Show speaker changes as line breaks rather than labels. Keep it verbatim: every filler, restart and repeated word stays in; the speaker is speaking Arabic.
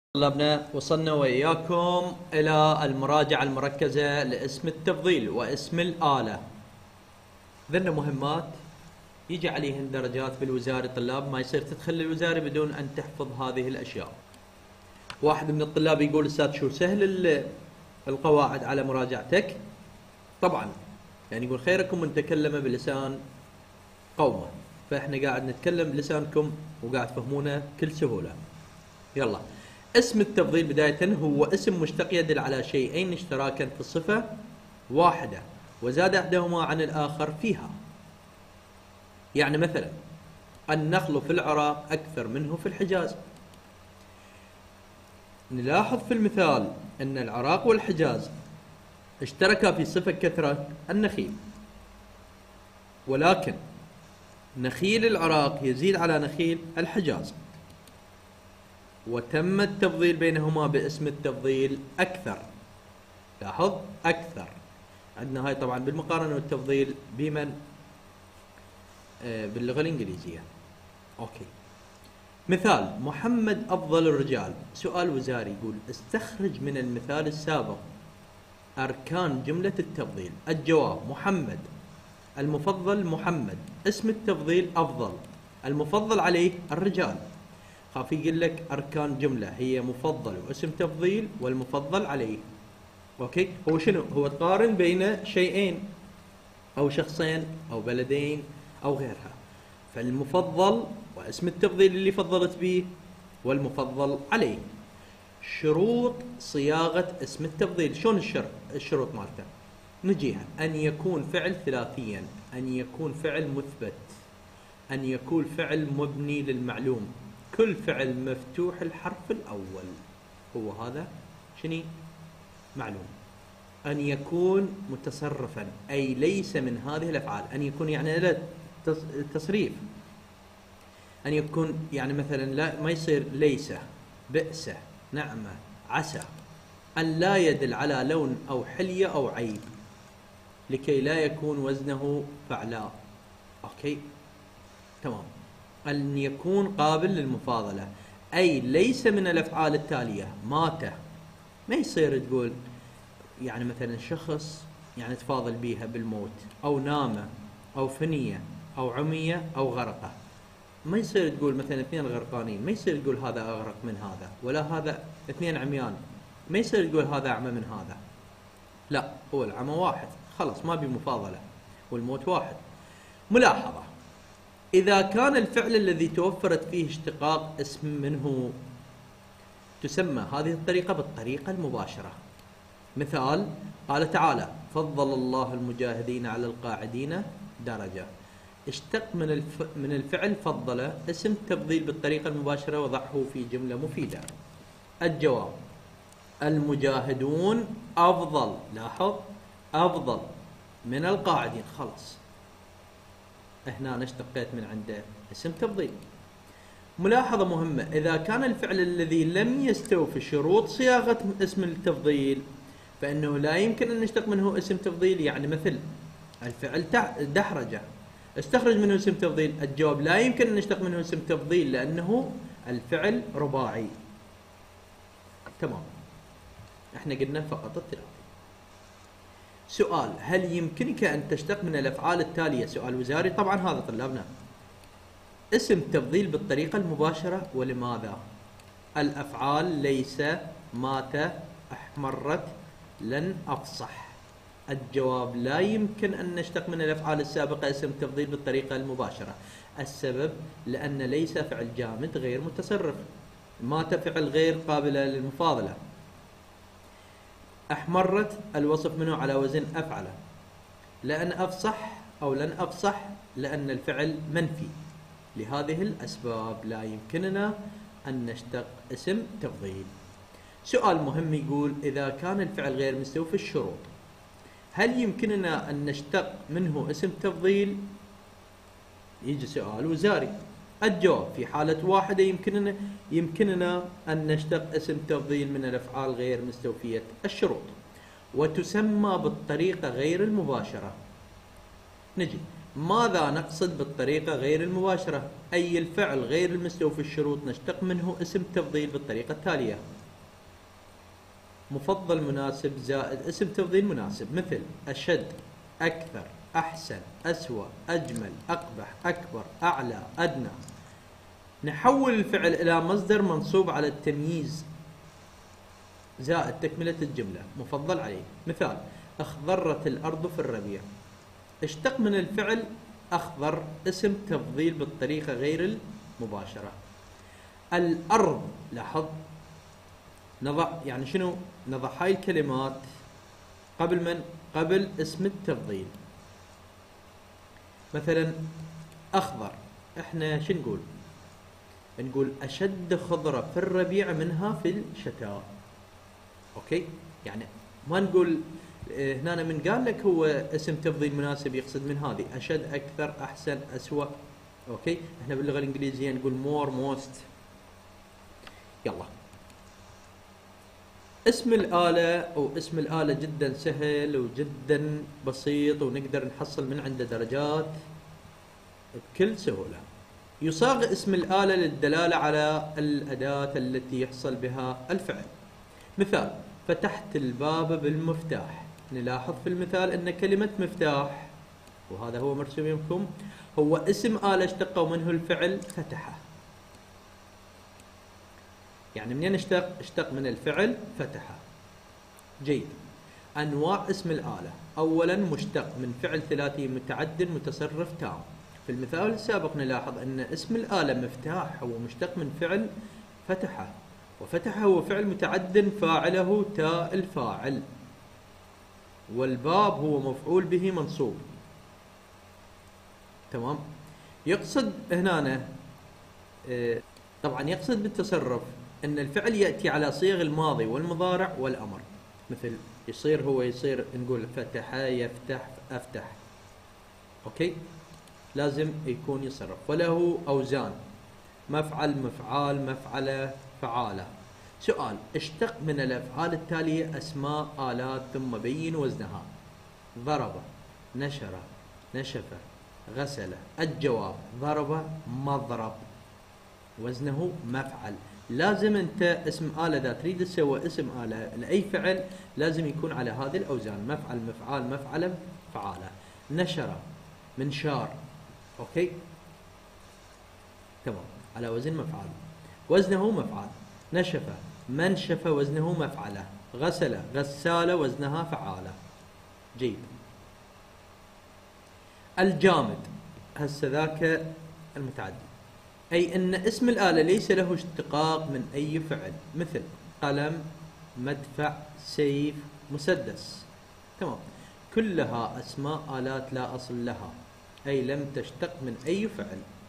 طلبنا وصلنا وإياكم إلى المراجعة المركزة لاسم التفضيل واسم الآلة. ذن مهمات يجي عليهن درجات بالوزارة. طلاب ما يصير تدخل الوزارة بدون أن تحفظ هذه الأشياء. واحد من الطلاب يقول أستاذ شو سهل القواعد على مراجعتك؟ طبعا يعني يقول خيركم من تكلم بلسان قومه، فإحنا قاعد نتكلم بلسانكم وقاعد تفهمونا بكل سهولة. يلا، اسم التفضيل بداية هو اسم مشتق يدل على شيئين اشتراكا في الصفة واحدة وزاد أحدهما عن الآخر فيها. يعني مثلا النخل في العراق أكثر منه في الحجاز. نلاحظ في المثال أن العراق والحجاز اشتركا في صفة كثرة النخيل، ولكن نخيل العراق يزيد على نخيل الحجاز، وتم التفضيل بينهما باسم التفضيل أكثر. لاحظ أكثر، عندنا هاي طبعا بالمقارنة والتفضيل بمن؟ آه باللغة الإنجليزية. أوكي، مثال محمد أفضل الرجال. سؤال وزاري يقول استخرج من المثال السابق أركان جملة التفضيل. الجواب محمد، المفضل محمد، اسم التفضيل أفضل، المفضل عليه الرجال. خاف يقول لك أركان جملة هي مفضل واسم تفضيل والمفضل عليه. أوكي، هو شنو؟ هو تقارن بين شيئين أو شخصين أو بلدين أو غيرها، فالمفضل واسم التفضيل اللي فضلت به والمفضل عليه. شروط صياغة اسم التفضيل، شلون الشرط الشروط مالته؟ نجيها: أن يكون فعل ثلاثيا، أن يكون فعل مثبت، أن يكون فعل مبني للمعلوم، كل فعل مفتوح الحرف الأول. هو هذا شني؟ معلوم. أن يكون متصرفا، أي ليس من هذه الأفعال. أن يكون يعني لا تصريف. أن يكون يعني مثلا لا ما يصير ليس، بئس، نعمة، عسى. أن لا يدل على لون أو حلية أو عيب، لكي لا يكون وزنه فعلاء. أوكي تمام. أن يكون قابل للمفاضلة، أي ليس من الأفعال التالية: مات. ما يصير تقول يعني مثلا شخص يعني تفاضل بيها بالموت، أو نام، أو فنية، أو عمية، أو غرقة. ما يصير تقول مثلا اثنين غرقانين، ما يصير تقول هذا أغرق من هذا، ولا هذا اثنين عميان، ما يصير تقول هذا أعمى من هذا. لا، هو العمى واحد خلاص، ما بمفاضلة، والموت واحد. ملاحظة: إذا كان الفعل الذي توفرت فيه اشتقاق اسم منه تسمى هذه الطريقة بالطريقة المباشرة. مثال: قال تعالى: فضل الله المجاهدين على القاعدين درجة. اشتق من الف... من الفعل فضل اسم تفضيل بالطريقة المباشرة وضعه في جملة مفيدة. الجواب: المجاهدون أفضل، لاحظ أفضل من القاعدين. خلاص هنا أنا اشتقيت من عنده اسم تفضيل. ملاحظة مهمة: إذا كان الفعل الذي لم يستوفي شروط صياغة اسم التفضيل فإنه لا يمكن أن نشتق منه اسم تفضيل. يعني مثل الفعل دحرجة، استخرج منه اسم تفضيل. الجواب: لا يمكن أن نشتق منه اسم تفضيل لأنه الفعل رباعي. تمام، احنا قلنا فقط الثلاثي. سؤال: هل يمكنك أن تشتق من الأفعال التالية؟ سؤال وزاري طبعا هذا طلابنا. اسم تفضيل بالطريقة المباشرة، ولماذا؟ الأفعال ليس، مات، أحمرت، لن أفصح. الجواب: لا يمكن أن نشتق من الأفعال السابقة اسم تفضيل بالطريقة المباشرة. السبب: لأن ليس فعل جامد غير متصرف، مات فعل غير قابلة للمفاضلة، أحمرت الوصف منه على وزن أفعل، لأن أفصح أو لن أفصح لأن الفعل منفي. لهذه الأسباب لا يمكننا أن نشتق اسم تفضيل. سؤال مهم يقول: إذا كان الفعل غير مستوفي الشروط هل يمكننا أن نشتق منه اسم تفضيل؟ يجي سؤال وزاري. الجواب: في حالة واحدة يمكننا يمكننا أن نشتق اسم تفضيل من الأفعال غير مستوفية الشروط، وتسمى بالطريقة غير المباشرة. نجي ماذا نقصد بالطريقة غير المباشرة؟ أي الفعل غير المستوفي الشروط نشتق منه اسم تفضيل بالطريقة التالية: مفضل مناسب زائد اسم تفضيل مناسب، مثل أشد، أكثر، أحسن، أسوأ، أجمل، أقبح، أكبر، أعلى، أدنى. نحول الفعل إلى مصدر منصوب على التمييز زائد تكملة الجملة مفضل عليه. مثال: اخضرت الأرض في الربيع. اشتق من الفعل أخضر اسم تفضيل بالطريقة غير المباشرة. الأرض، لاحظ نضع يعني شنو؟ نضع هاي الكلمات قبل من؟ قبل اسم التفضيل. مثلا أخضر، احنا شو نقول؟ نقول أشد خضرة في الربيع منها في الشتاء. اوكي؟ يعني ما نقول هنا من قال لك هو اسم تفضيل مناسب يقصد من هذه أشد، أكثر، أحسن، أسوأ. اوكي؟ احنا باللغة الإنجليزية نقول more most. يلا، اسم الآلة أو اسم الآلة جدا سهل وجدا بسيط ونقدر نحصل من عنده درجات بكل سهولة. يصاغ اسم الآلة للدلالة على الأداة التي يحصل بها الفعل. مثال: فتحت الباب بالمفتاح. نلاحظ في المثال أن كلمة مفتاح، وهذا هو مرسوم يمكم، هو اسم آلة اشتق منه الفعل فتحه. يعني منين اشتق؟ اشتق من الفعل فتحه. جيد. أنواع اسم الآلة: أولا مشتق من فعل ثلاثي متعد متصرف تام. في المثال السابق نلاحظ أن اسم الآلة مفتاح هو مشتق من فعل فتحه، وفتحه هو فعل متعد فاعله تاء الفاعل، والباب هو مفعول به منصوب. تمام؟ يقصد هنا اه طبعا يقصد بالتصرف أن الفعل يأتي على صيغ الماضي والمضارع والأمر. مثل يصير، هو يصير نقول فتح، يفتح، أفتح. أوكي؟ لازم يكون يصرف. وله أوزان: مفعل، مفعال، مفعلة، فعالة. سؤال: اشتق من الأفعال التالية أسماء آلات ثم بين وزنها. ضرب، نشر، نشف، غسل. الجواب: ضرب مضرب، وزنه مفعل. لازم انت اسم آلة اذا تريد تسوي اسم آلة لأي فعل لازم يكون على هذه الأوزان: مفعل، مفعال، مفعلة، فعالة. نشر، منشار. اوكي؟ تمام، على وزن مفعال، وزنه مفعال. نشف، منشف، وزنه مفعلة. غسل، غسالة، وزنها فعالة. جيد. الجامد هسه ذاك المتعدي، أي أن اسم الآلة ليس له اشتقاق من أي فعل، مثل قلم، مدفع، سيف، مسدس. تمام، كلها أسماء آلات لا أصل لها، أي لم تشتق من أي فعل.